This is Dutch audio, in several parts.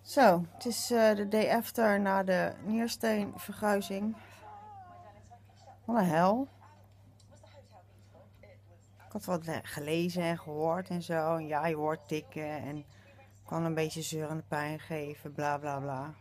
Zo, het is de day after na de niersteenvergruizing. Wat een hel. Ik had wat gelezen en gehoord en zo. En ja, je hoort tikken en kan een beetje zeurende pijn geven, bla bla bla.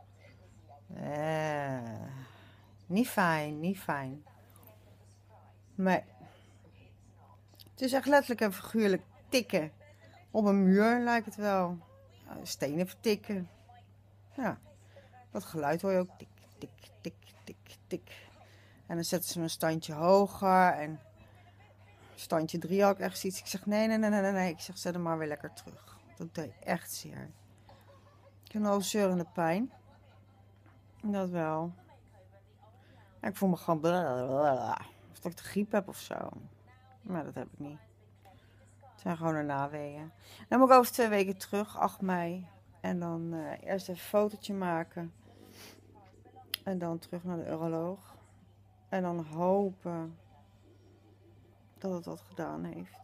Niet fijn, niet fijn. Maar het is echt letterlijk en figuurlijk tikken. Op een muur lijkt het wel. Stenen vertikken. Ja, dat geluid hoor je ook. Tik, tik, tik, tik, tik. En dan zetten ze een standje hoger en standje 3 had ik echt zoiets. Ik zeg nee, nee, nee, nee, nee. Ik zeg zet hem maar weer lekker terug. Dat deed echt zeer. Ik heb al zeurende pijn. Dat wel. Ja, ik voel me gewoon blablabla. Of dat ik de griep heb of zo. Maar dat heb ik niet. Het zijn gewoon de naweeën. Dan moet ik over 2 weken terug, 8 mei. En dan eerst even een fotootje maken. En dan terug naar de uroloog. En dan hopen dat het wat gedaan heeft.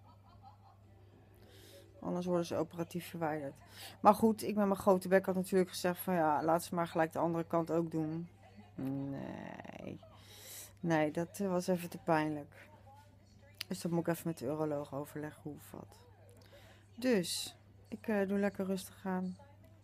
Anders worden ze operatief verwijderd. Maar goed, ik met mijn grote bek had natuurlijk gezegd van ja, laat ze maar gelijk de andere kant ook doen. Nee. Nee, dat was even te pijnlijk. Dus dat moet ik even met de uroloog overleggen hoe of wat. Dus, ik doe lekker rustig aan.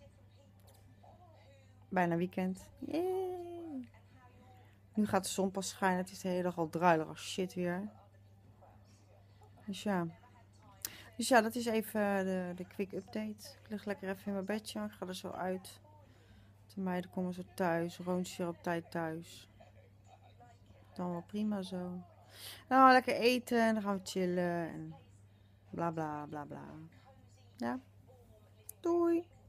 Bijna weekend. Yay. Nu gaat de zon pas schijnen. Het is de hele dag al druilig als shit weer. Dus ja. Dus ja, dat is even de quick update. Ik lig lekker even in mijn bedje. Ik ga er zo uit. De meiden komen zo thuis. Roont is weer op tijd thuis. Dan wel prima zo. Dan gaan we lekker eten en dan gaan we chillen. En bla bla bla bla. Ja. Doei.